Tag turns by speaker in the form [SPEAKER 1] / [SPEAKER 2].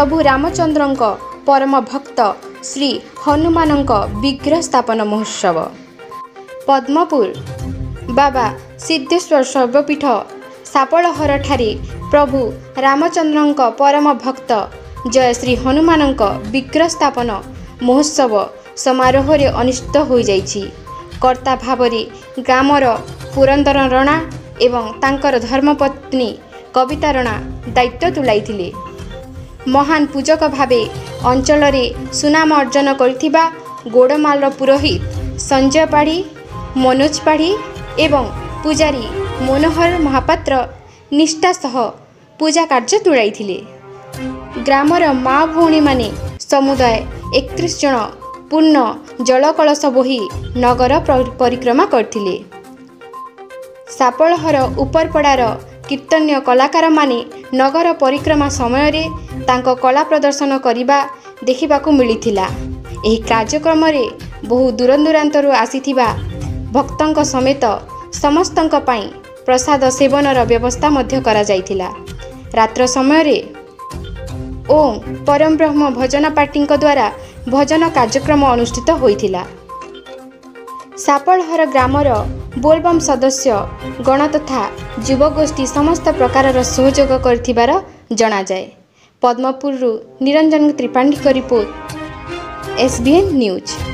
[SPEAKER 1] प्रभु रामचंद्रଙ୍କ परम भक्त श्री हनुमानଙ୍କ विग्रह स्थापन महोत्सव। पद्मपुर बाबा सिद्धेश्वर शैवपीठ सापलहर ठारे प्रभु रामचंद्रଙ୍କ परम भक्त जय श्री हनुमानଙ୍କ विग्रह स्थापन महोत्सव समारोह रे अनुष्ठित हो जाइछि। कर्ता भावरे ग्रामर पुरंदर रणा एवं तांकर धर्मपत्नी कविता रणा दायित्व तुलाइथिले। महान पूजक भावे अंचल रे सुनाम अर्जन करथिबा गोड़माल पुरोहित संजय पाढ़ी, मनोज पाढ़ी एवं पूजारी मनोहर महापात्र निष्ठा सह पूजा कार्य तुलाइथिले। ग्रामर माँ भौणी माने समुदाय 31 जन पूर्ण जल कलश बोही नगर परिक्रमा करथिले। सापलहर उपरपड़ार कीर्तन्य कलाकार माने नगर परिक्रमा समय रे तांको कला प्रदर्शन करिबा देखिबाकू मिलिथिला। एही कार्यक्रम रे बहु दूरदूरांतरु आसीथिबा भक्तंक समेत समस्तंक पई प्रसाद सेवनर व्यवस्था मध्य करा जाइथिला। रात्र समय रे ओम परम ब्रह्म भजन पार्टीଙ୍କ द्वारा भजन कार्यक्रम अनुष्ठित होइथिला। सापलहर ग्रामर बोलबम सदस्य गण तथा युवगोष्ठी समस्त प्रकार सहयोग करथिबार जणा जाए। Padampur Niranjan Tripathi report SBN news.